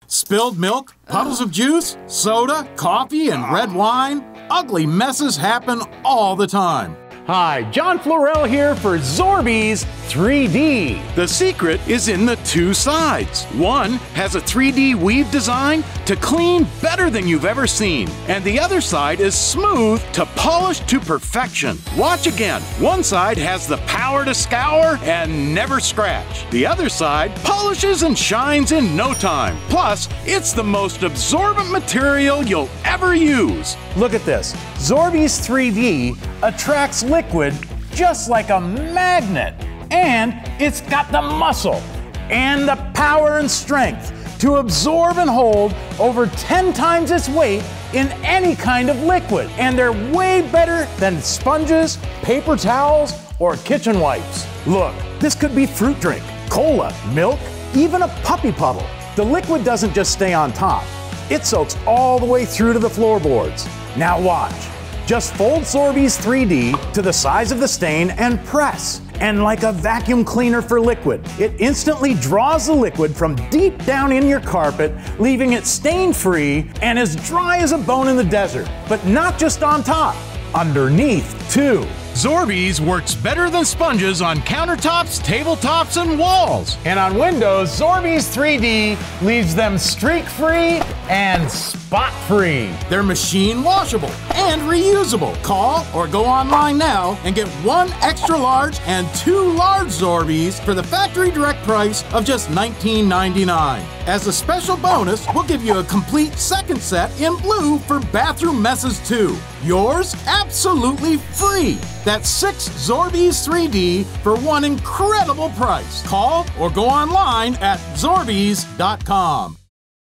Spilled milk, puddles of juice, soda, coffee, and red wine. Ugly messes happen all the time. Hi, John Florell here for Zorbeez 3D. The secret is in the two sides. One has a 3D weave design to clean better than you've ever seen, and the other side is smooth to polish to perfection. Watch again. One side has the power to scour and never scratch. The other side polishes and shines in no time. Plus, it's the most absorbent material you'll ever use. Look at this. Zorbeez 3D attracts liquid just like a magnet. And it's got the muscle and the power and strength to absorb and hold over 10 times its weight in any kind of liquid. And they're way better than sponges, paper towels, or kitchen wipes. Look, this could be fruit drink, cola, milk, even a puppy puddle. The liquid doesn't just stay on top. It soaks all the way through to the floorboards. Now watch. Just fold Zorbeez 3D to the size of the stain and press. And like a vacuum cleaner for liquid, it instantly draws the liquid from deep down in your carpet, leaving it stain-free and as dry as a bone in the desert. But not just on top, underneath too. Zorbeez works better than sponges on countertops, tabletops, and walls. And on windows, Zorbeez 3D leaves them streak-free and spot-free. They're machine washable and reusable. Call or go online now and get 1 extra large and 2 large Zorbeez for the factory direct price of just $19.99. As a special bonus, we'll give you a complete second set in blue for bathroom messes too. Yours absolutely free. That's 6 Zorbeez 3D for one incredible price. Call or go online at Zorbeez.com.